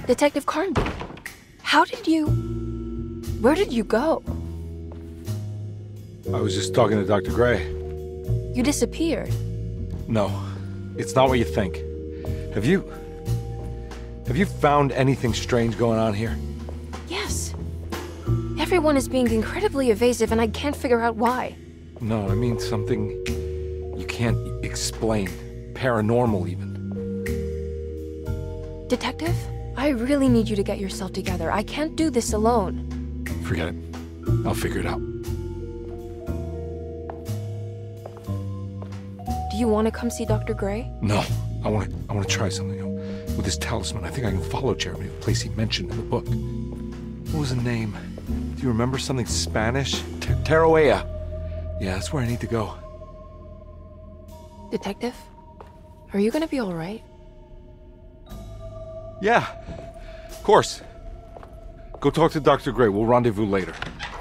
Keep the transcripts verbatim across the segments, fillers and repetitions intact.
Detective Carnby, how did you... Where did you go? I was just talking to Doctor Gray. You disappeared. No, it's not what you think. Have you... Have you found anything strange going on here? Yes. Everyone is being incredibly evasive and I can't figure out why. No, I mean something you can't explain. Paranormal, even. Detective, I really need you to get yourself together. I can't do this alone. Forget it. I'll figure it out. Do you want to come see Doctor Gray? No, I want to. I want to try something. With this talisman, I think I can follow Jeremy to the place he mentioned in the book. What was the name? Do you remember something Spanish? T Teroea. Yeah, that's where I need to go. Detective, are you gonna be all right? Yeah, of course. Go talk to Doctor Gray. We'll rendezvous later.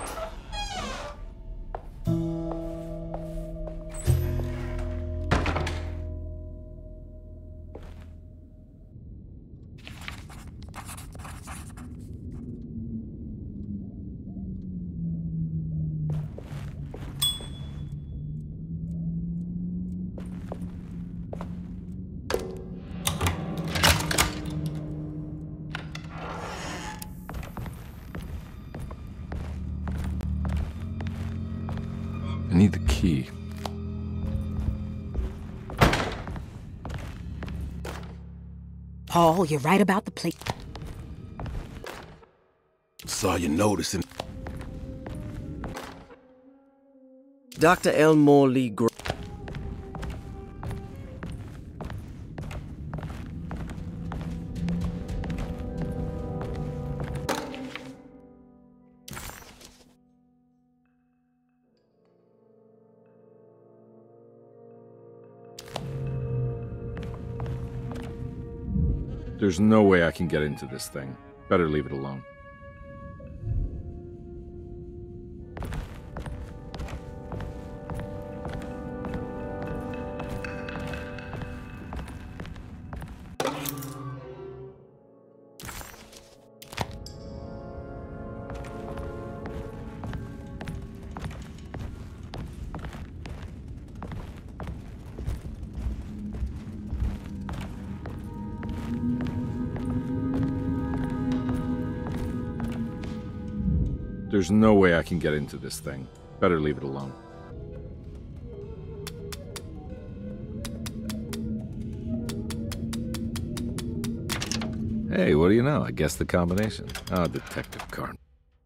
I need the key. Paul, you're right about the plate. Saw you noticing. Doctor Elmore Lee Gr- There's no way I can get into this thing. Better leave it alone. There's no way I can get into this thing. Better leave it alone. Hey, what do you know? I guessed the combination. Ah, oh, Detective Carnby.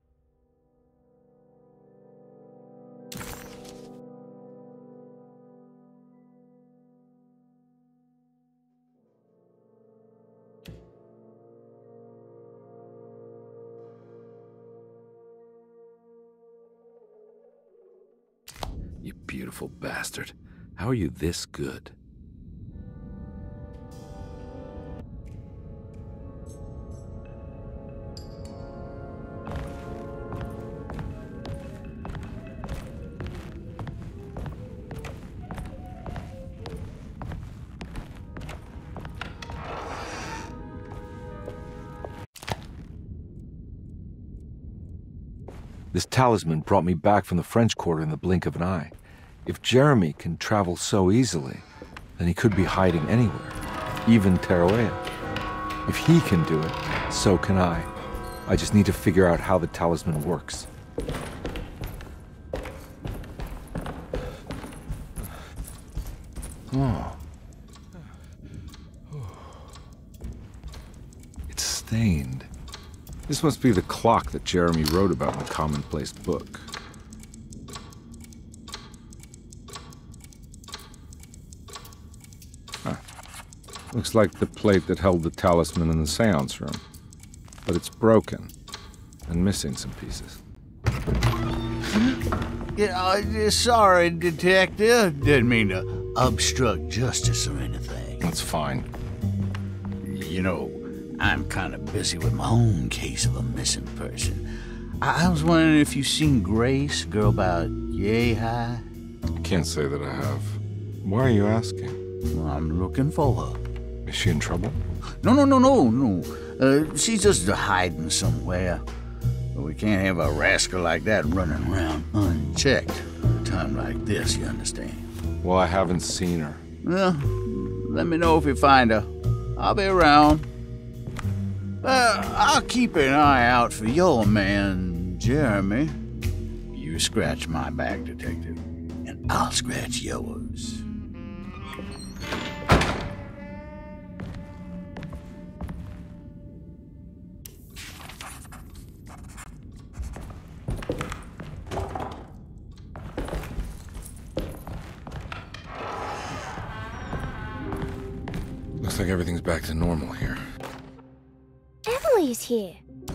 You beautiful bastard. How are you this good? This talisman brought me back from the French Quarter in the blink of an eye. If Jeremy can travel so easily, then he could be hiding anywhere, even Teroea. If he can do it, so can I. I just need to figure out how the talisman works. Oh. It's stained. This must be the clock that Jeremy wrote about in the commonplace book. Huh. Looks like the plate that held the talisman in the seance room. But it's broken and missing some pieces. Yeah, uh, sorry, Detective. Didn't mean to obstruct justice or anything. That's fine. You know, I'm kind of busy with my own case of a missing person. I, I was wondering if you've seen Grace, a girl about yay high? I can't say that I have. Why are you asking? Well, I'm looking for her. Is she in trouble? No, no, no, no, no. Uh, she's just hiding somewhere. But we can't have a rascal like that running around unchecked at a time like this, you understand? Well, I haven't seen her. Well, let me know if you find her. I'll be around. Uh, I'll keep an eye out for your man, Jeremy. You scratch my back, Detective, and I'll scratch yours. Looks like everything's back to normal here. Emily's here.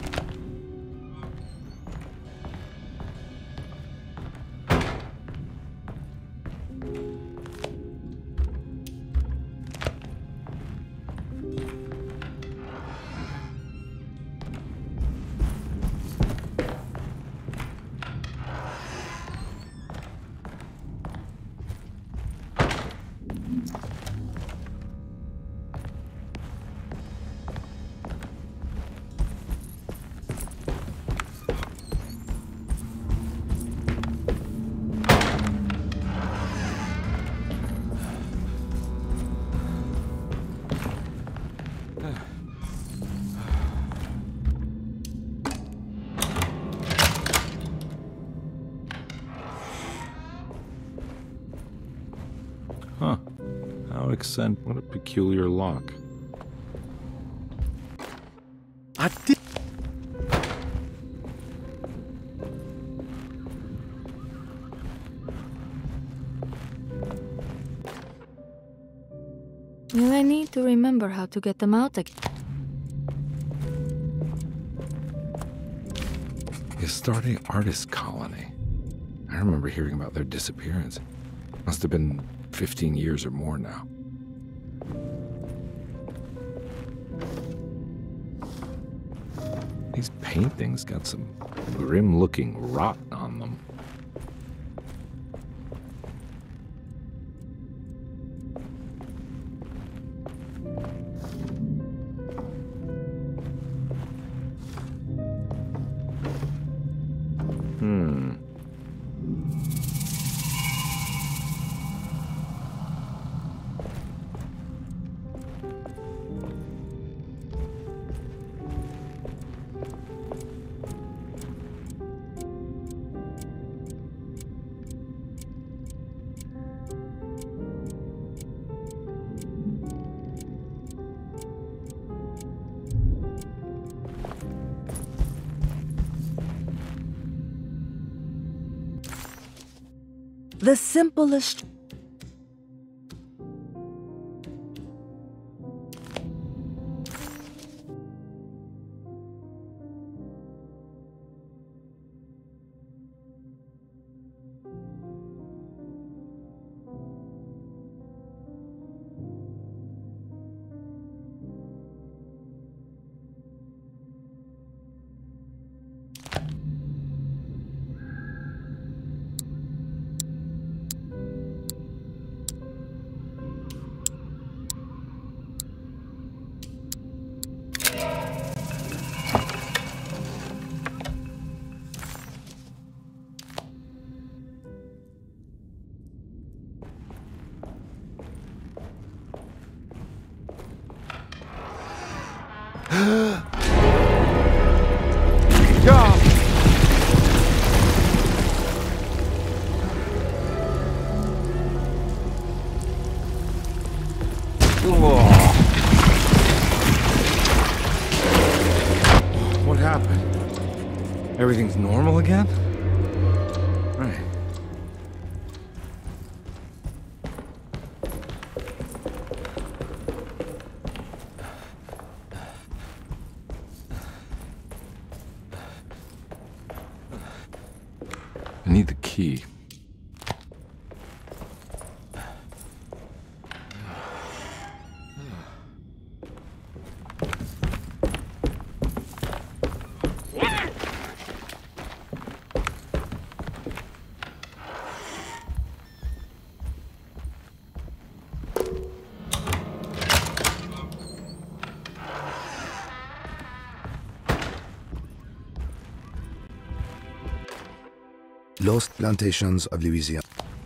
Huh. How accent. What a peculiar lock. I did. Will I need to remember how to get them out again? The Astarte Artist Colony. I remember hearing about their disappearance. Must have been fifteen years or more now. These paintings got some grim-looking rot on them. Hmm. The simplest. What happened? Everything's normal again? Right. I need the key. Lost Plantations of Louisiana.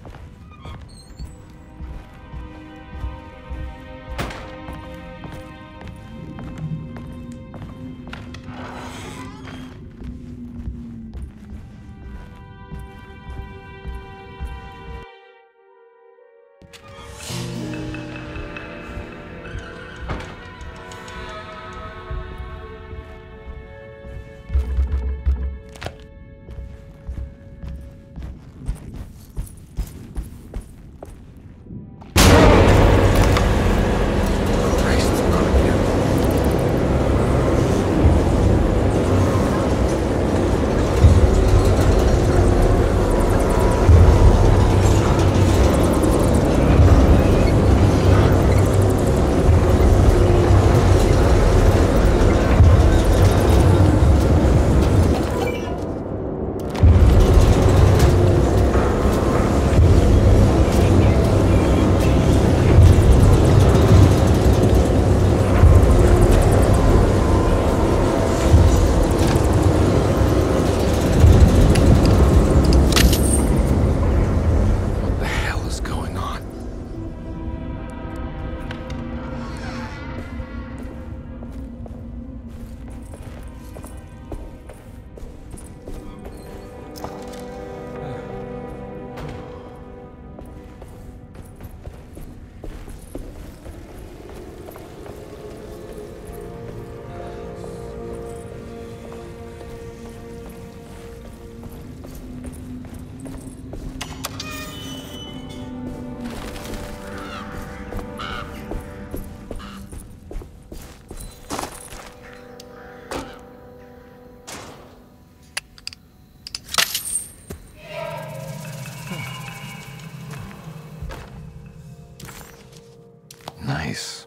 Nice.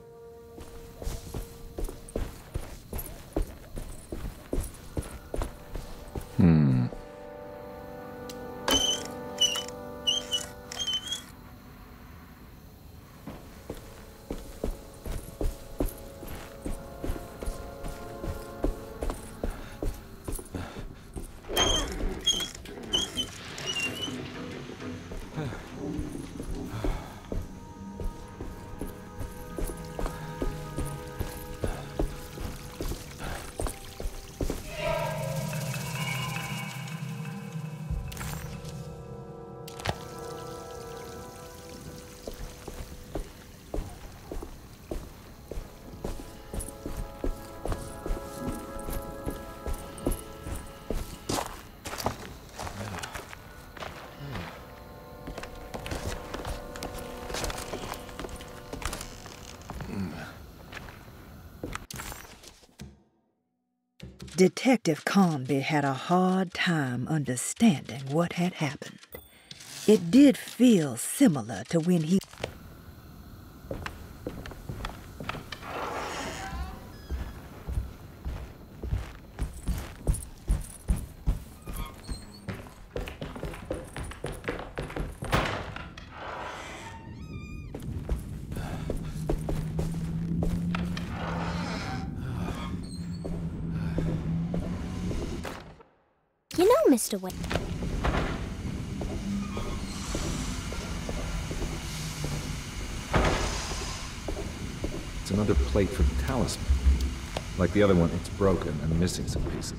Hmm. Detective Carnby had a hard time understanding what had happened. It did feel similar to when he... You know, Mister Wayne. It's another plate for the talisman. Like the other one, it's broken and missing some pieces.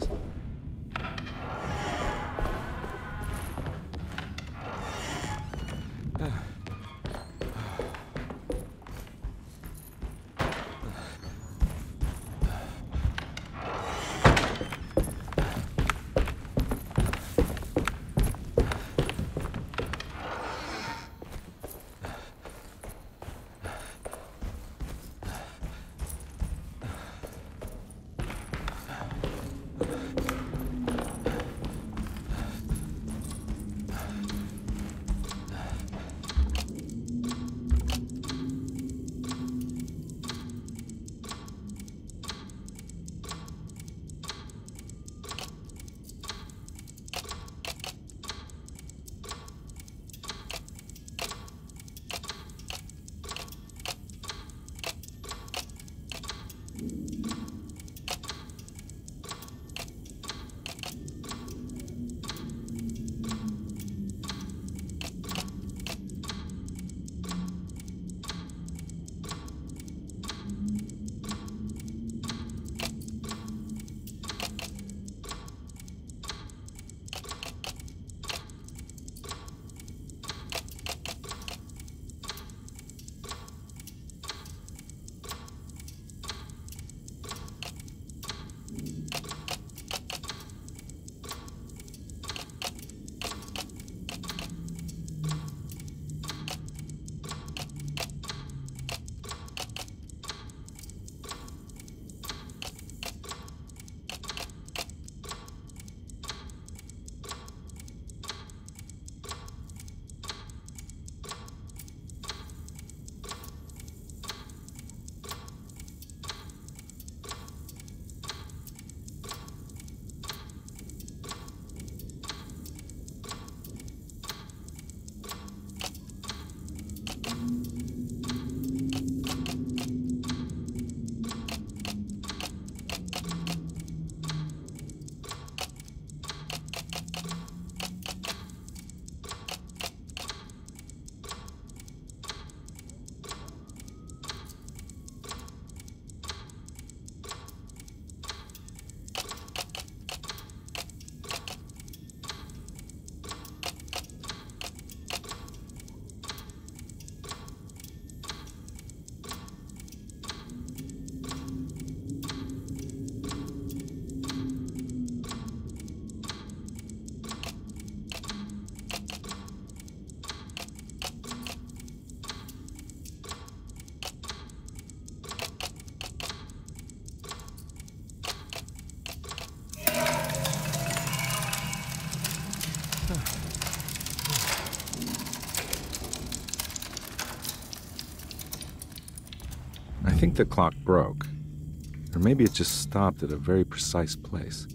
think the clock broke. Or maybe it just stopped at a very precise place.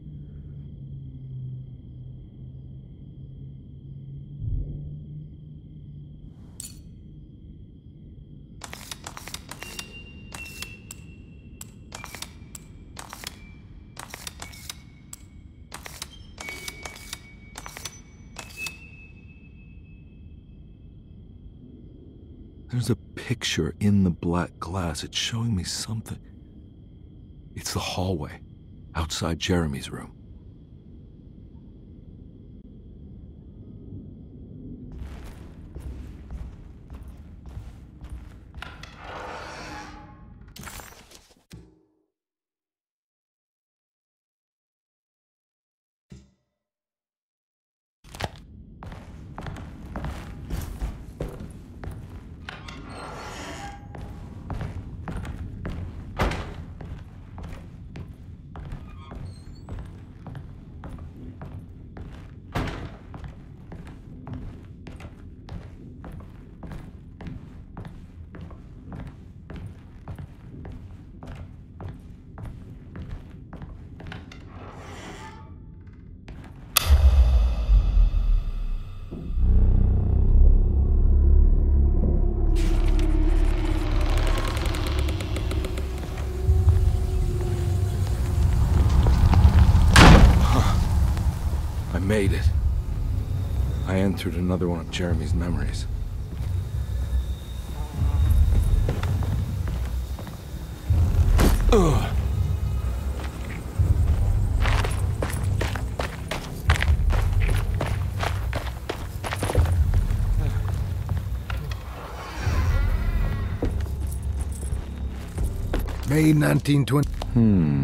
There's a picture in the black glass. It's showing me something. It's the hallway outside Jeremy's room. Made it. I entered another one of Jeremy's memories. Ugh. May nineteen twenty. Hmm.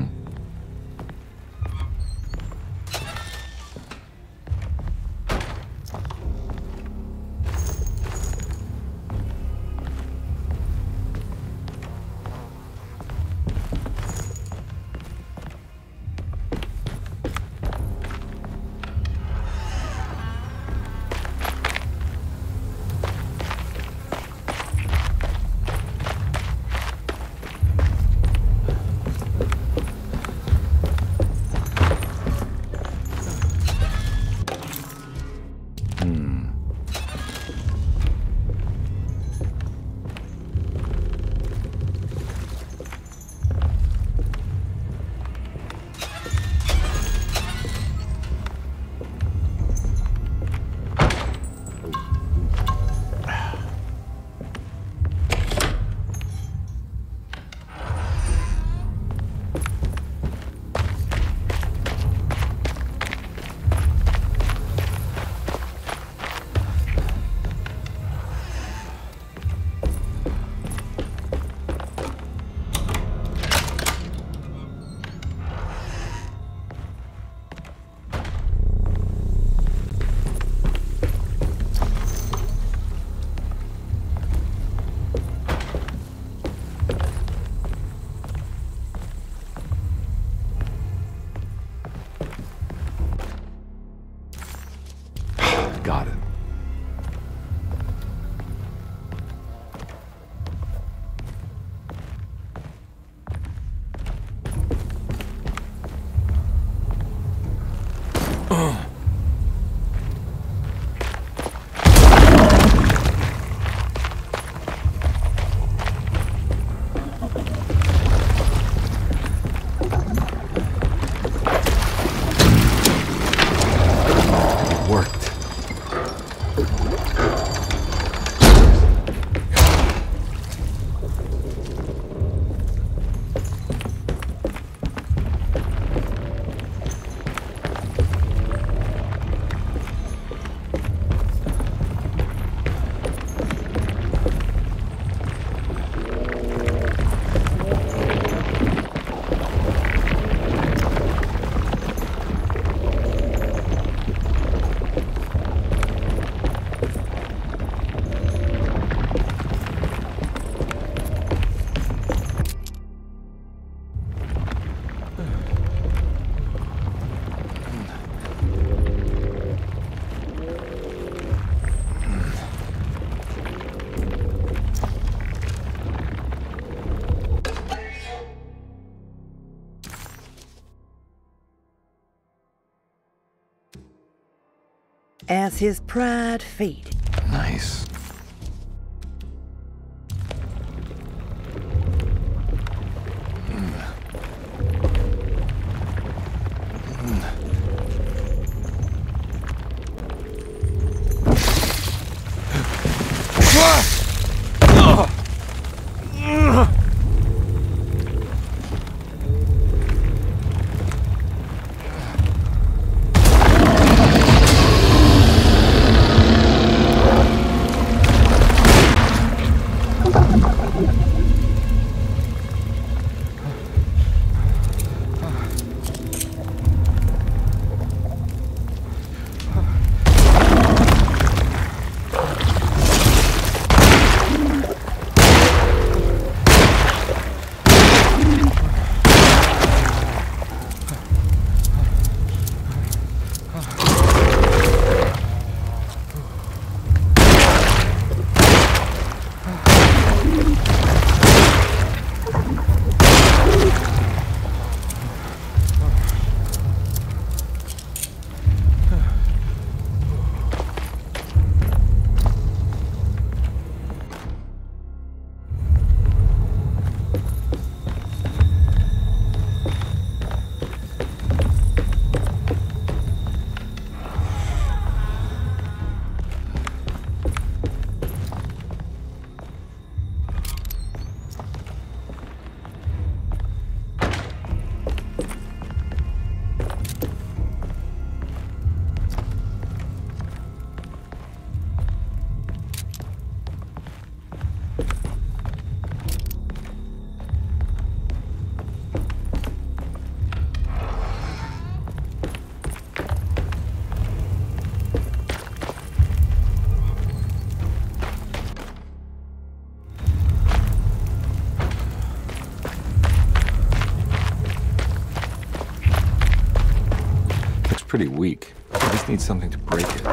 Got it. as his pride faded. Nice. Pretty weak. I just need something to break it.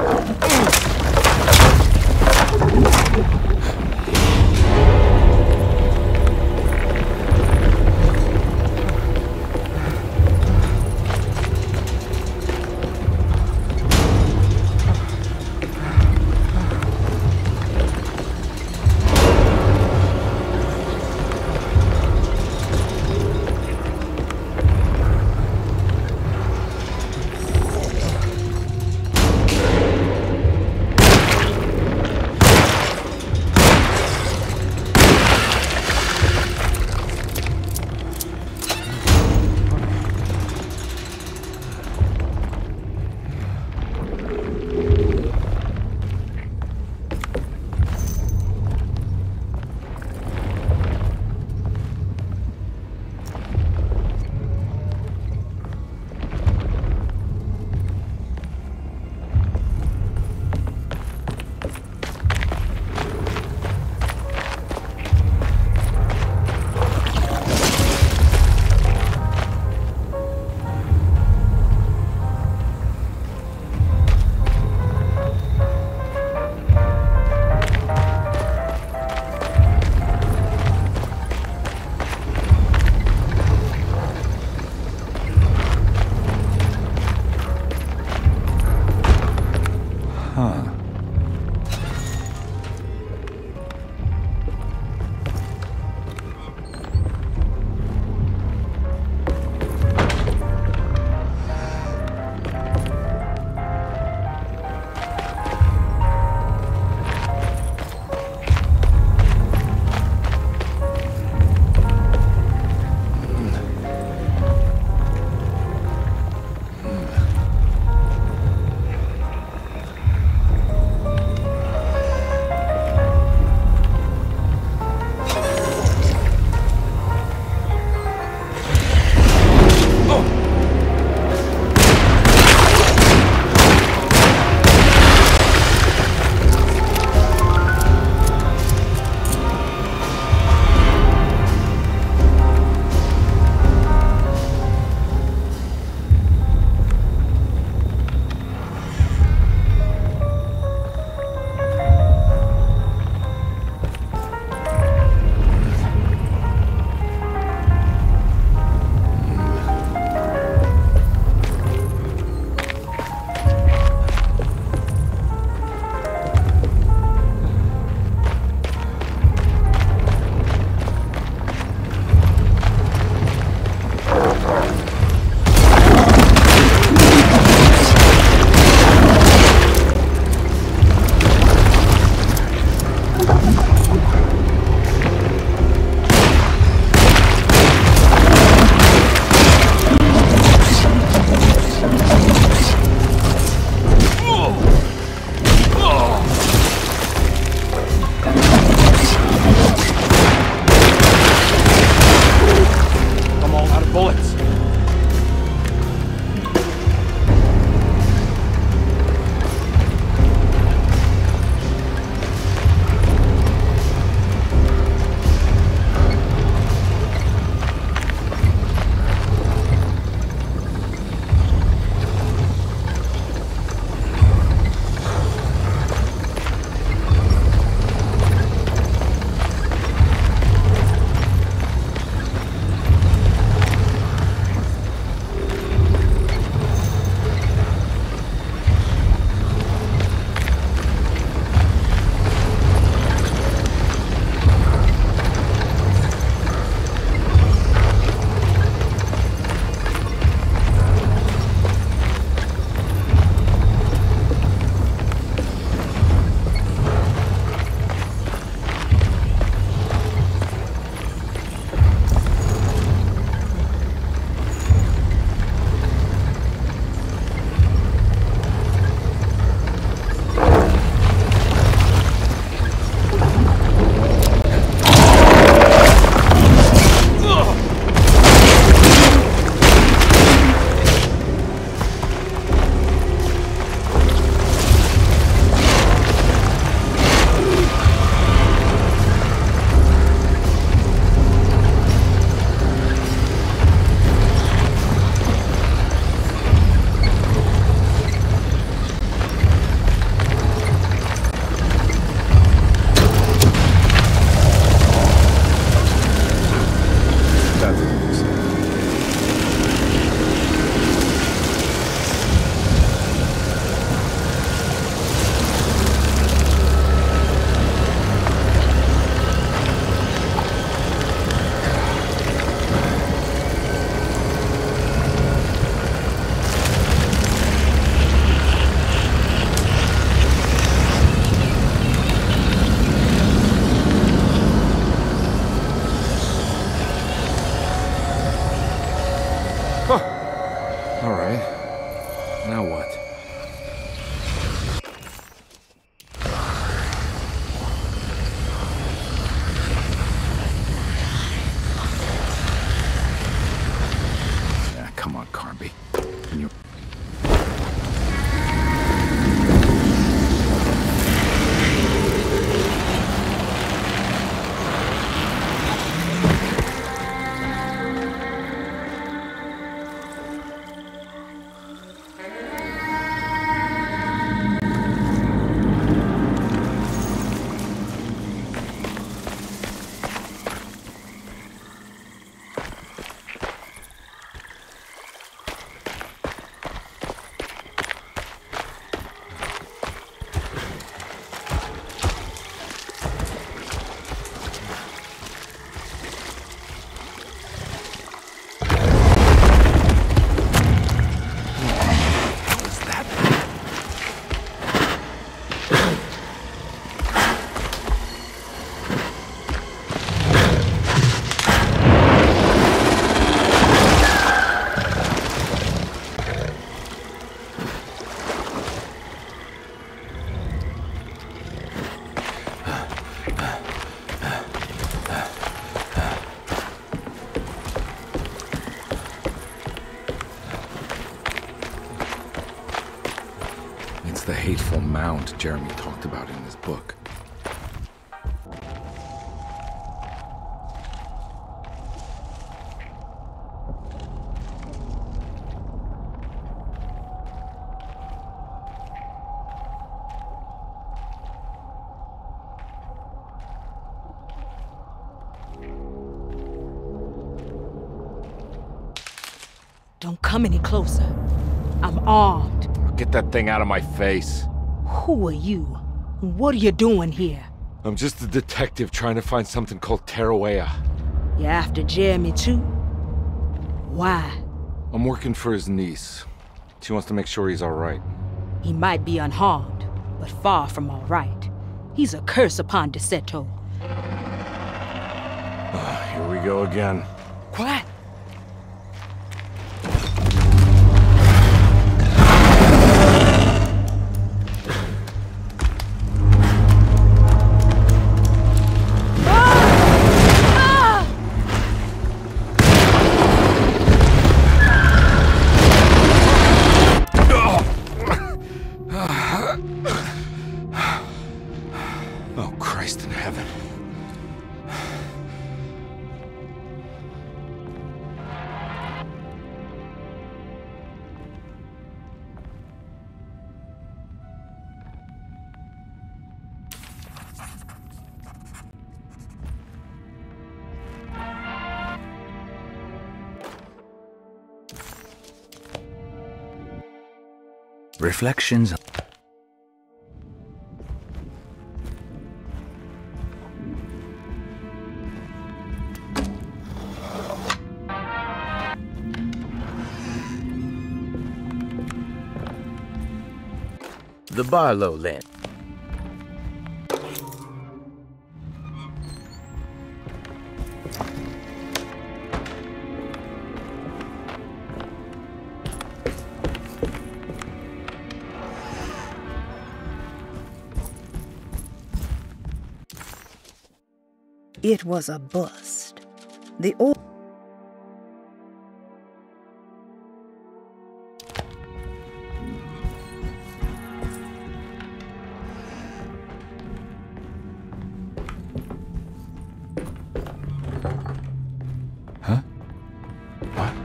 Now what? Yeah, come on, Carnby. Can you... It's the hateful mound Jeremy talked about in his book. Don't come any closer. I'm armed. Get that thing out of my face. Who are you? What are you doing here? I'm just a detective trying to find something called Teroea. You're after Jeremy too? Why? I'm working for his niece. She wants to make sure he's all right. He might be unharmed, but far from all right. He's a curse upon Derceto. Uh, here we go again. Quiet. Oh, Christ in heaven. Reflections. The Barlow Land. It was a bust. The old Huh? What?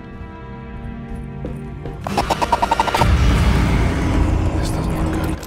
This doesn't look good.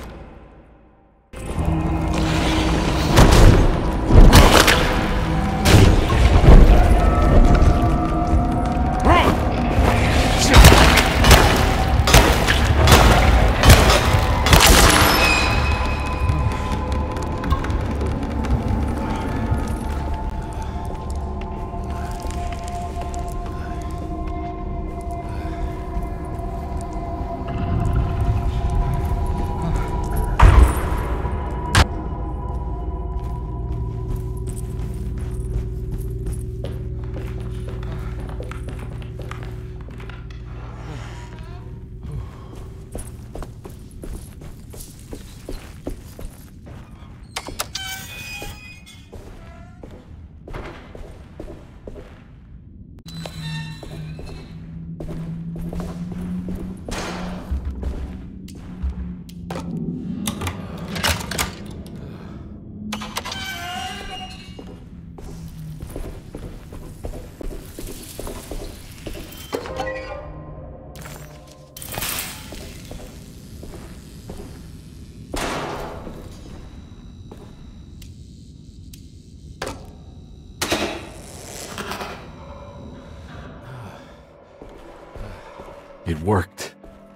It worked.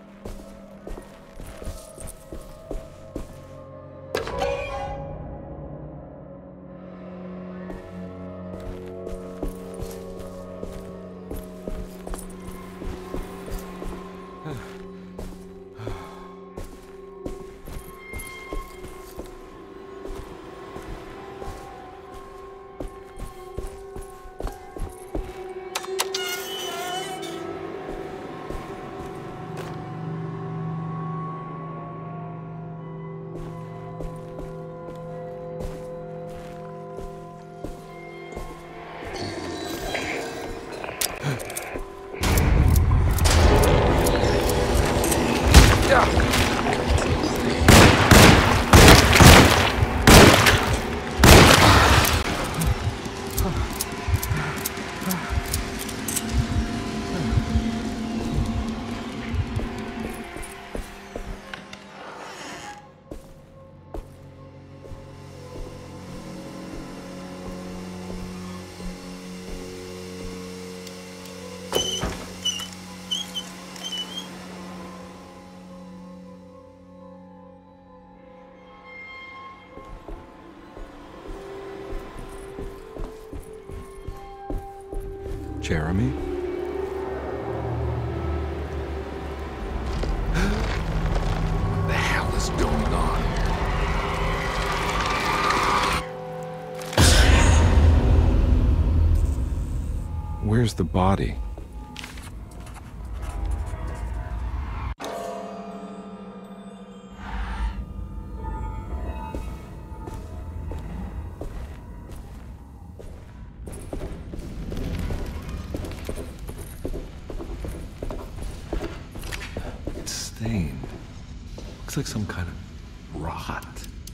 Jeremy? What the hell is going on? Where's the body? Looks like some kind of rot.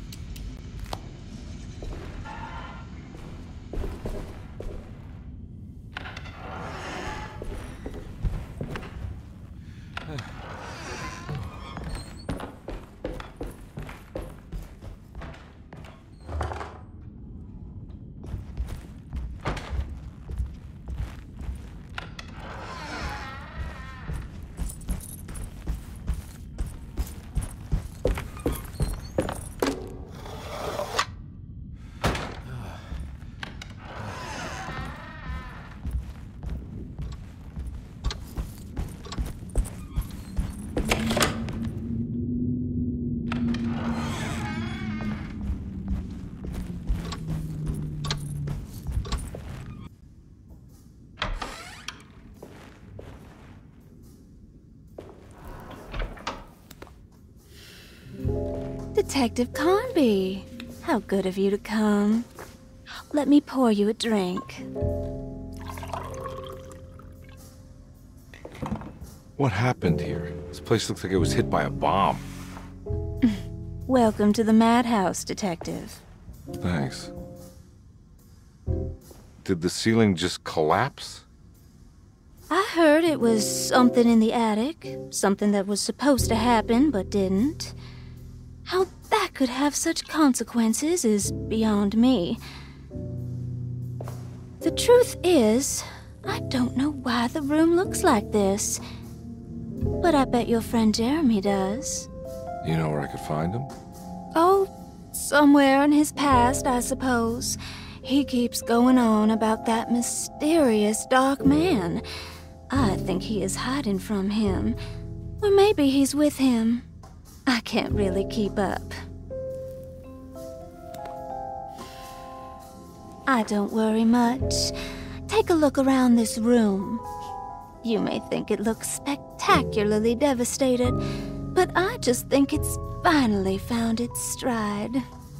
Detective Carnby, how good of you to come. Let me pour you a drink. What happened here? This place looks like it was hit by a bomb. Welcome to the madhouse, Detective. Thanks. Did the ceiling just collapse? I heard it was something in the attic, something that was supposed to happen but didn't. How that could have such consequences is beyond me. The truth is, I don't know why the room looks like this. But I bet your friend Jeremy does. You know where I could find him? Oh, somewhere in his past, I suppose. He keeps going on about that mysterious dark man. I think he is hiding from him. Or maybe he's with him. I can't really keep up. I don't worry much. Take a look around this room. You may think it looks spectacularly devastated, but I just think it's finally found its stride.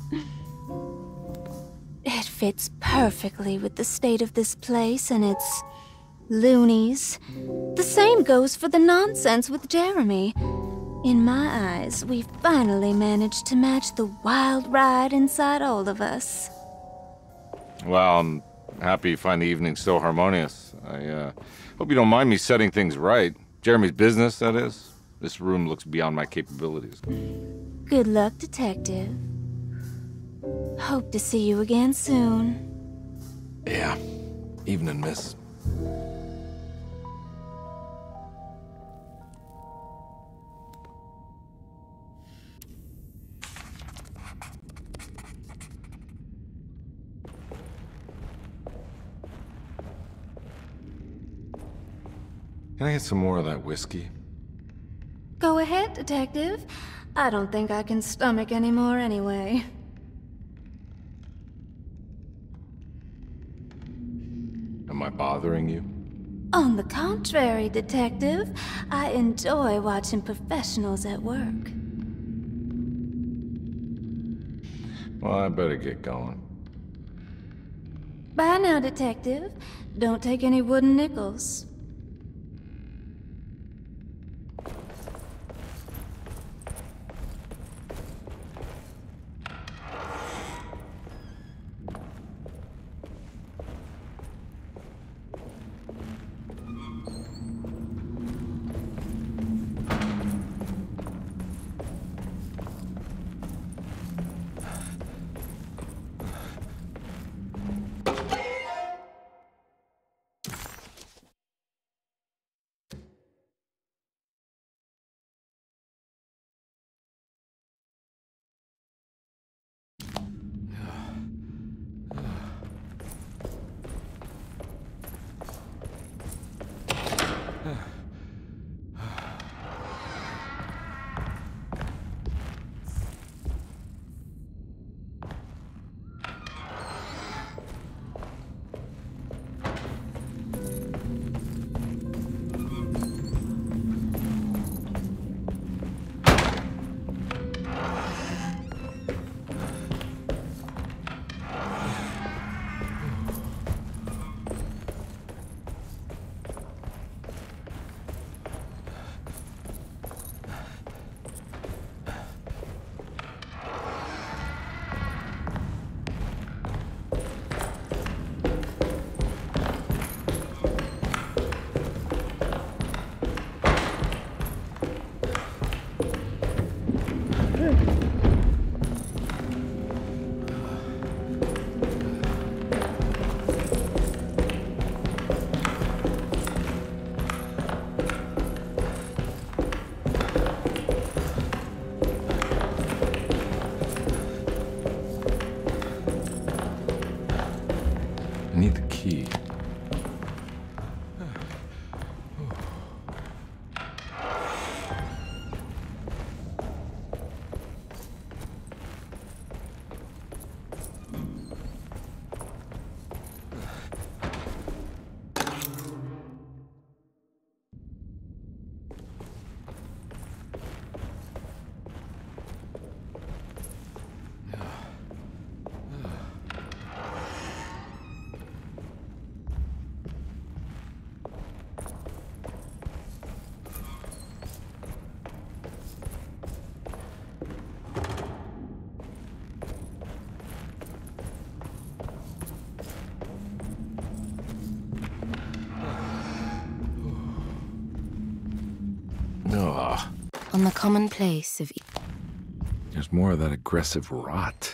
It fits perfectly with the state of this place and its loonies. The same goes for the nonsense with Jeremy. In my eyes, we finally managed to match the wild ride inside all of us. Well, I'm happy you find the evening so harmonious. I uh, hope you don't mind me setting things right. Jeremy's business, that is. This room looks beyond my capabilities. Good luck, Detective. Hope to see you again soon. Yeah. Evening, miss. Can I get some more of that whiskey? Go ahead, Detective. I don't think I can stomach any more anyway. Am I bothering you? On the contrary, Detective, I enjoy watching professionals at work. Well, I better get going. Bye now, Detective. Don't take any wooden nickels. I need the key. Ugh. On the commonplace of... There's more of that aggressive rot.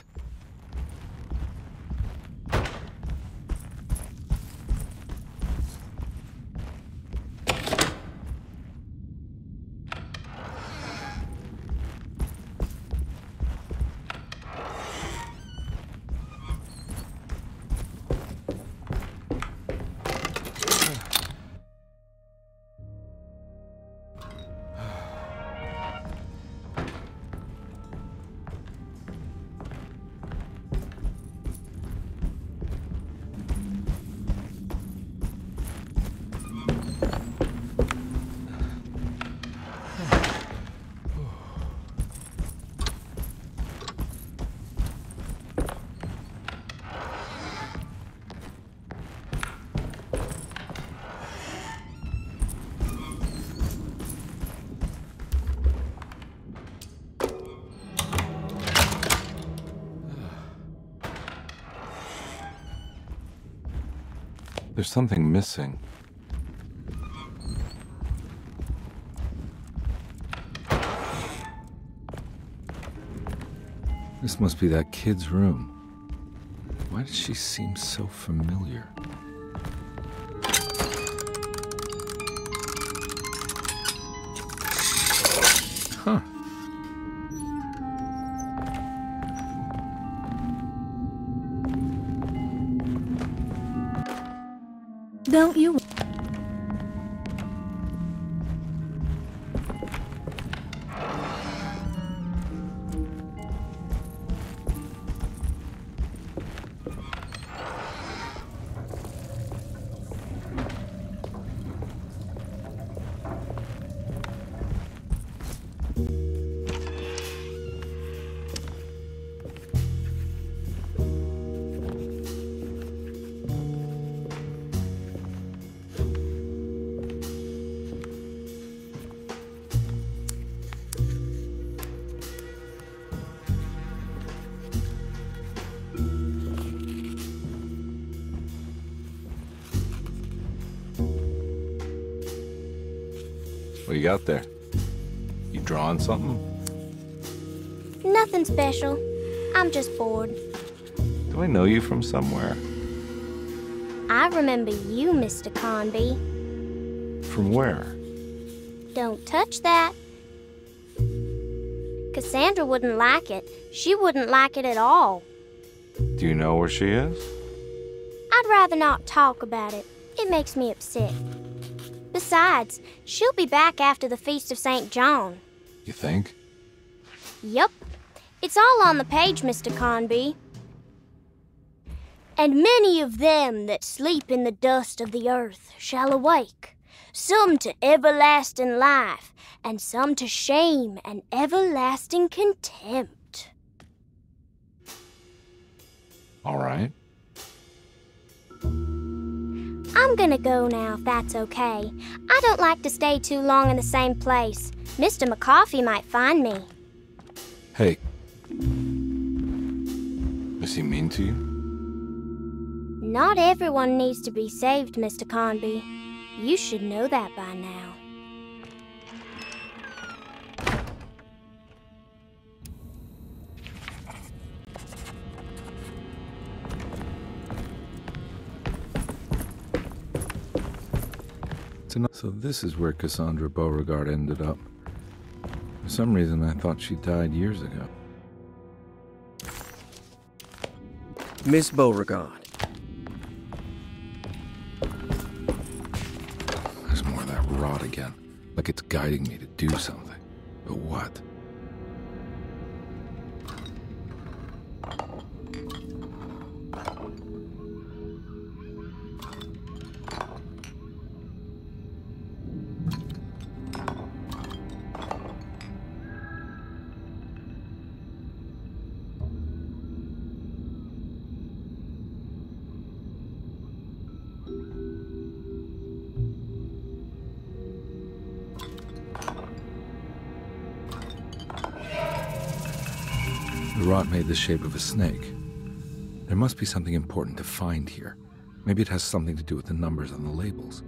There's something missing. This must be that kid's room. Why does she seem so familiar? Huh. Don't you... What you got there? You drawing something? Nothing special. I'm just bored. Do I know you from somewhere? I remember you, Mister Carnby. From where? Don't touch that. Cassandra wouldn't like it. She wouldn't like it at all. Do you know where she is? I'd rather not talk about it. It makes me upset. Besides, she'll be back after the Feast of Saint John. You think? Yup. It's all on the page, Mister Carnby. And many of them that sleep in the dust of the earth shall awake, some to everlasting life, and some to shame and everlasting contempt. All right. I'm gonna go now, if that's okay. I don't like to stay too long in the same place. Mister McCoffey might find me. Hey. Is he mean to you? Not everyone needs to be saved, Mister Carnby. You should know that by now. So this is where Cassandra Beauregard ended up. For some reason, I thought she died years ago. Miss Beauregard. There's more of that rot again. Like it's guiding me to do something. But what? The rot made the shape of a snake. There must be something important to find here. Maybe it has something to do with the numbers on the labels.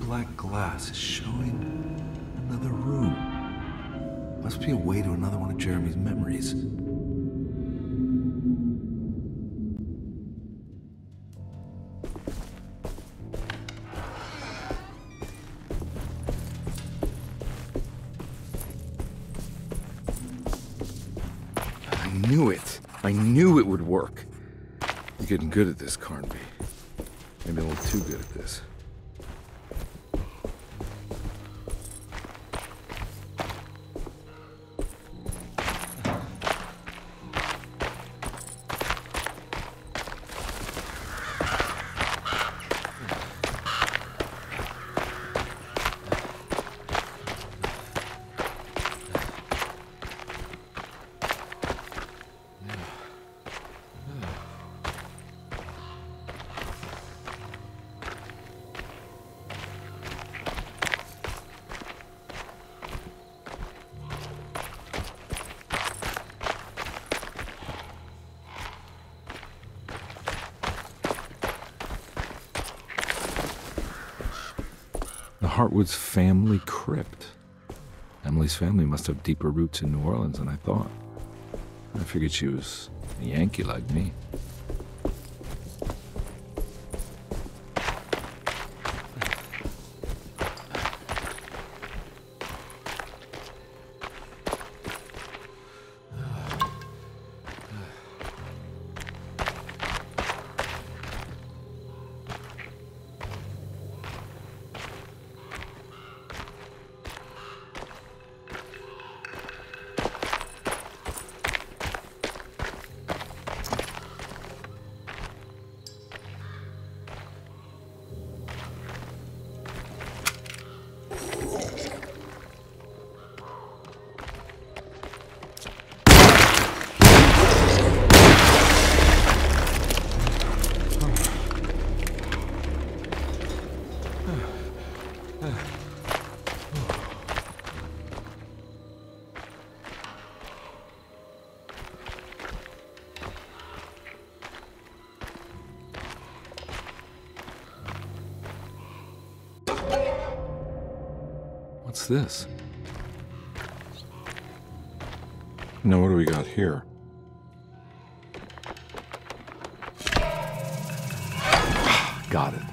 black glass is showing another room. Must be a way to another one of Jeremy's memories. I knew it. I knew it would work. You're getting good at this, Carnby. Maybe a little too good at this. Hartwood's family crypt. Emily's family must have deeper roots in New Orleans than I thought. I figured she was a Yankee like me. What's this? Now, what do we got here? Got it.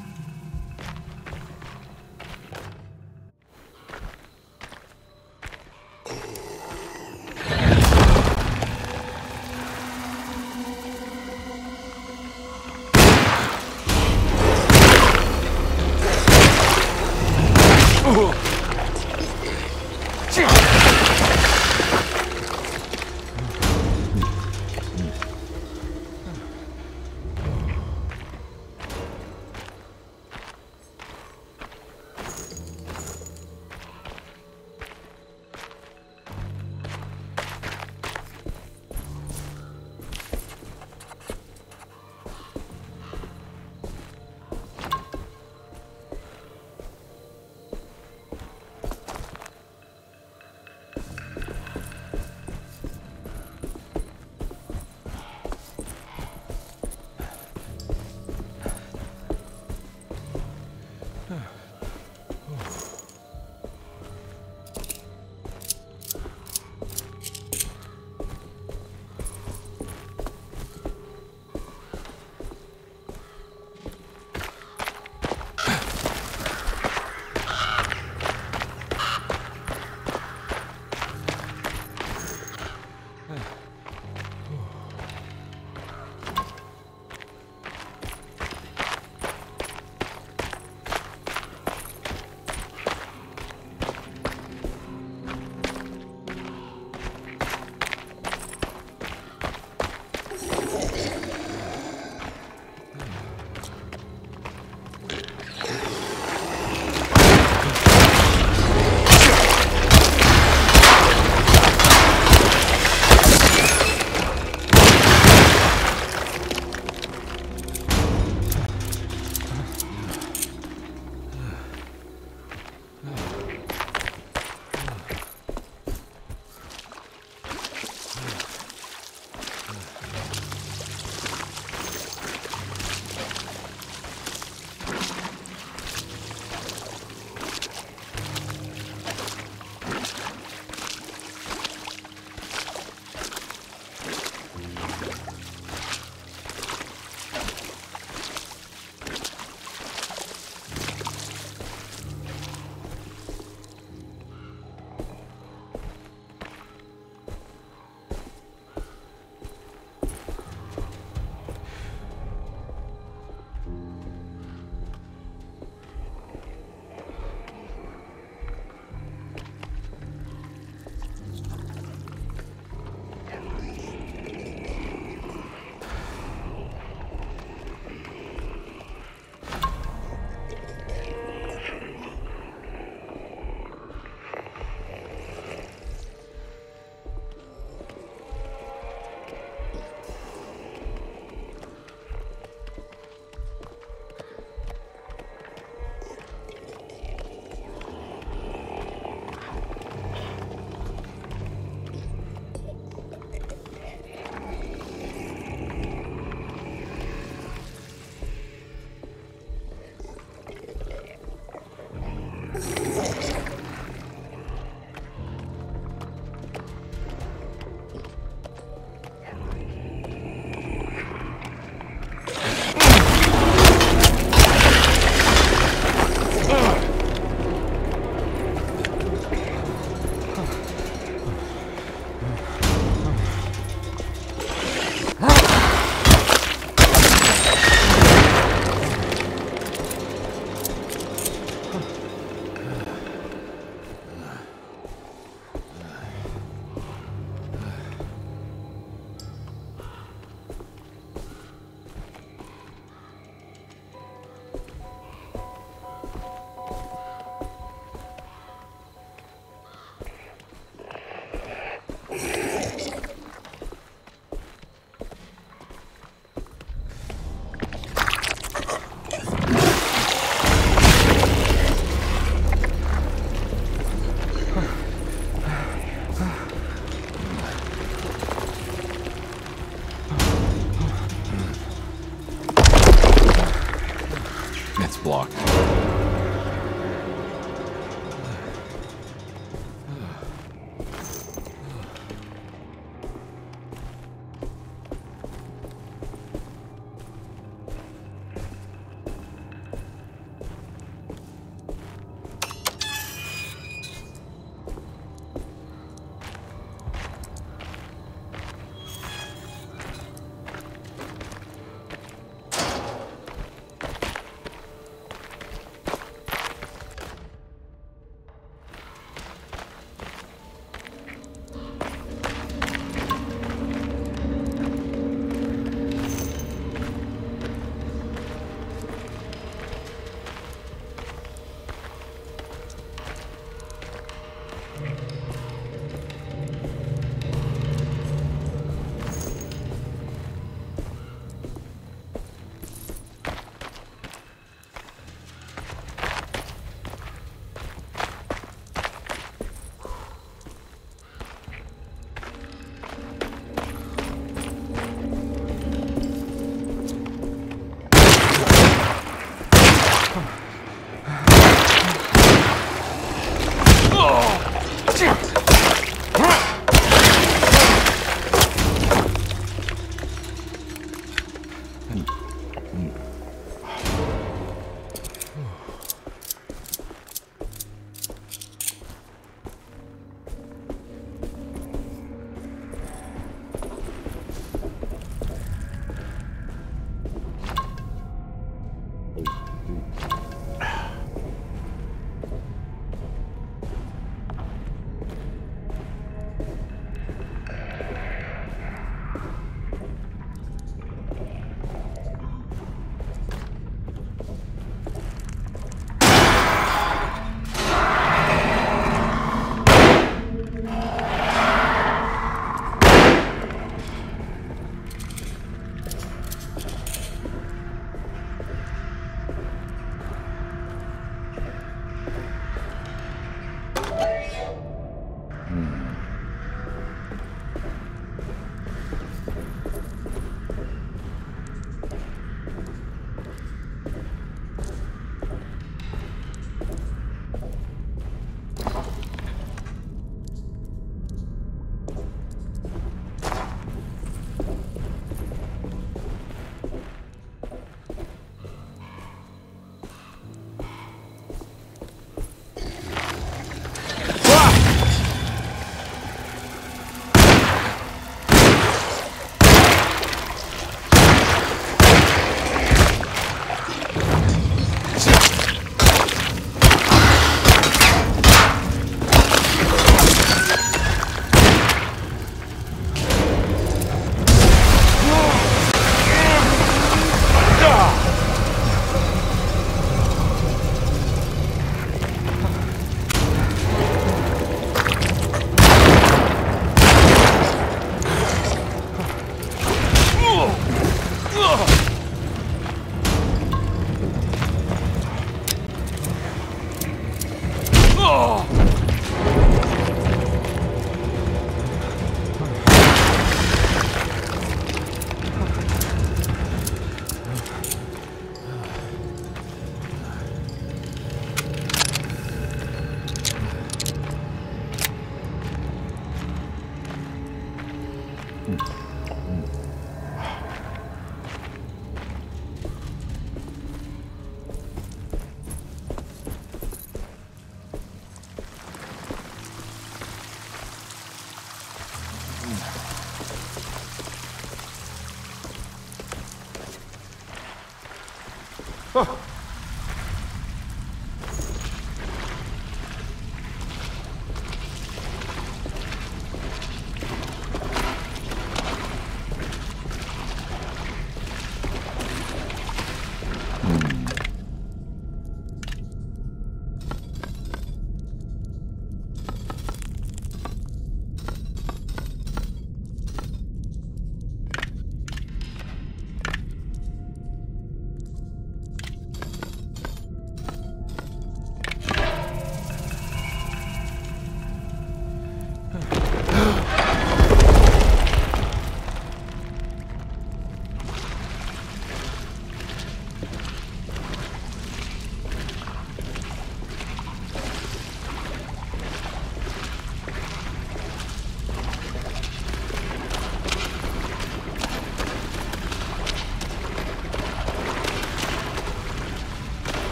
blocked. Oh.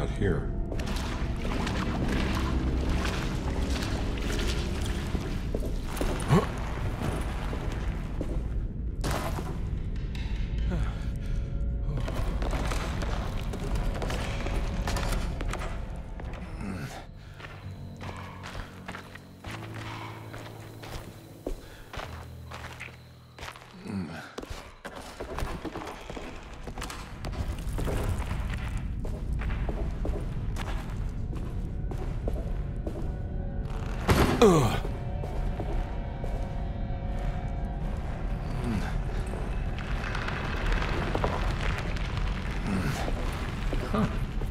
got here? Ugh. Huh.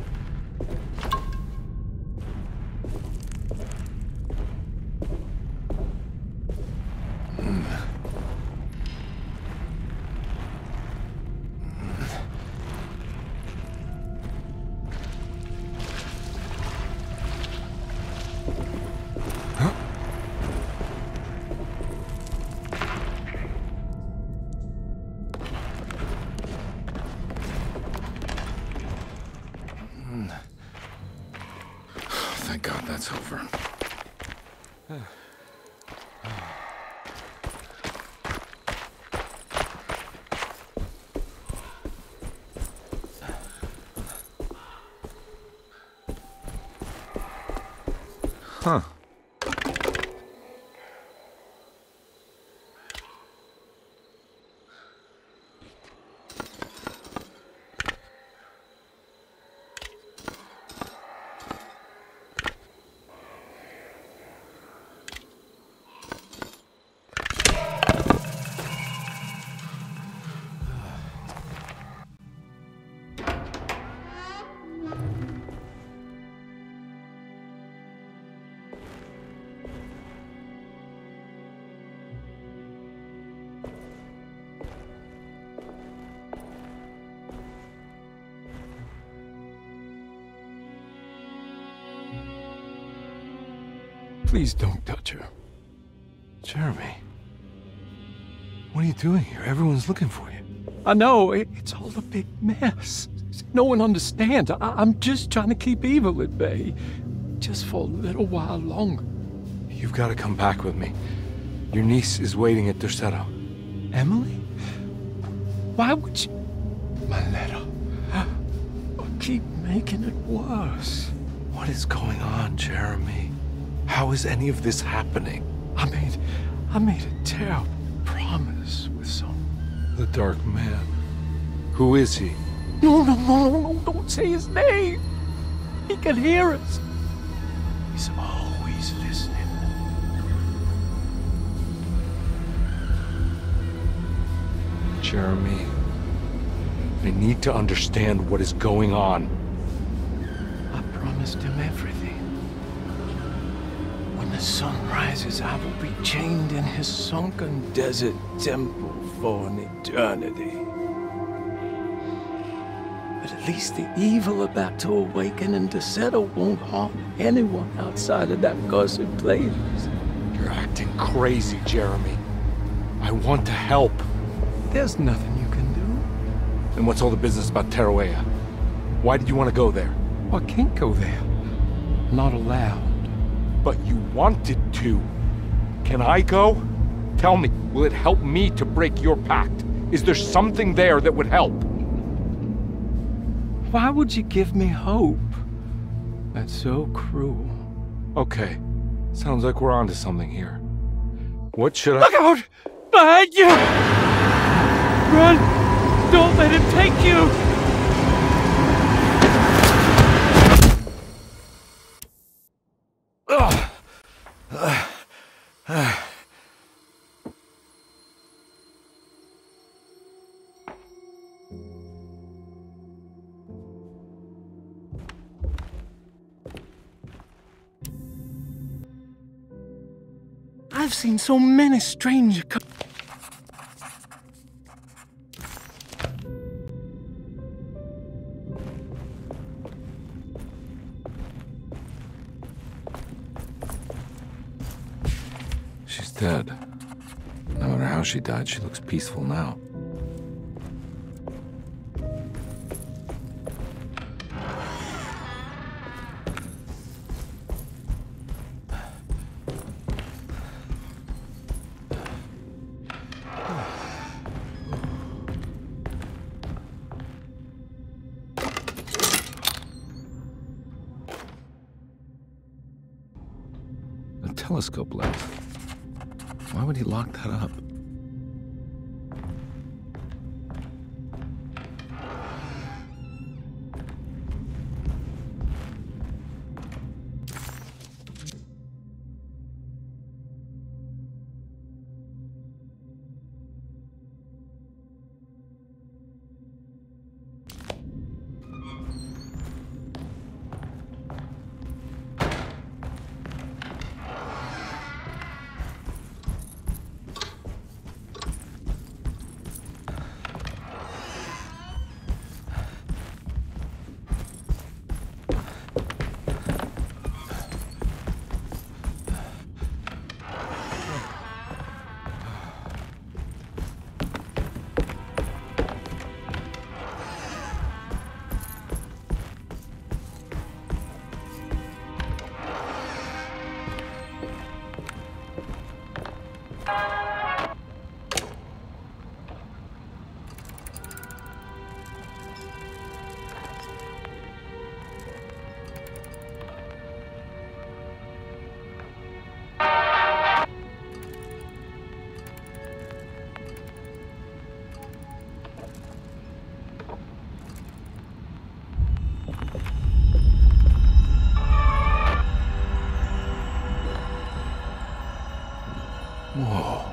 Thank God that's over. Huh. Please don't touch her. Jeremy. What are you doing here? Everyone's looking for you. I know, it, it's all a big mess. No one understands. I, I'm just trying to keep evil at bay. Just for a little while longer. You've got to come back with me. Your niece is waiting at Derceto. Emily? Why would you... My letter. I keep making it worse. What is going on, Jeremy? How is any of this happening? I made... I made a terrible promise with some... The Dark Man. Who is he? No, no, no, no, no, don't say his name. He can hear us. He's always listening. Jeremy, I need to understand what is going on. I promised him everything. When the sun rises, I will be chained in his sunken desert temple for an eternity. But at least the evil about to awaken in Derceto won't harm anyone outside of that cursed place. You're acting crazy, Jeremy. I want to help. There's nothing you can do. And what's all the business about Tarawea? Why did you want to go there? I can't go there. Not allowed. But you wanted to. Can I go? Tell me, will it help me to break your pact? Is there something there that would help? Why would you give me hope? That's so cruel. Okay. Sounds like we're onto something here. What should I— Look out! Behind you! Run! Don't let him take you! Ugh. Uh, uh. I've seen so many strange... She's dead. No matter how she died, she looks peaceful now. telescope lens. Why would he lock that up? Whoa.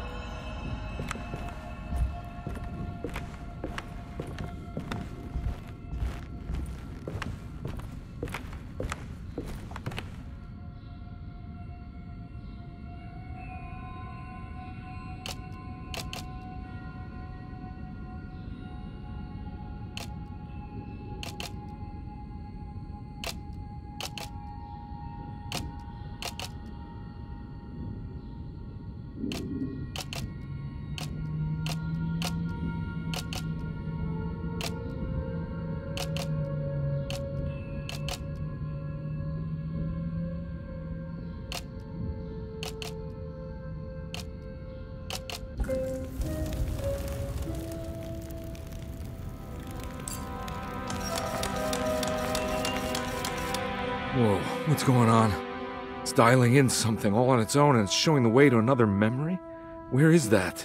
Whoa, what's going on? It's dialing in something all on its own and it's showing the way to another memory? Where is that?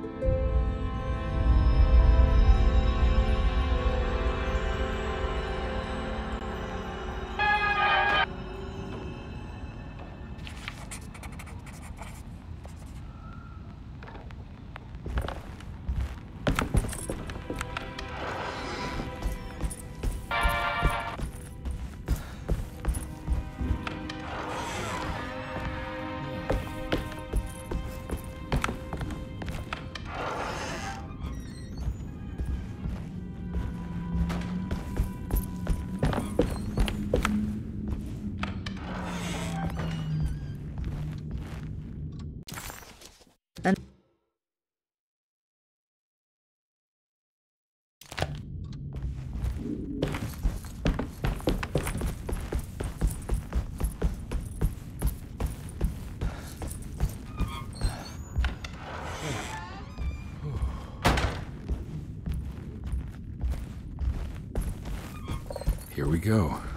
And Here we go.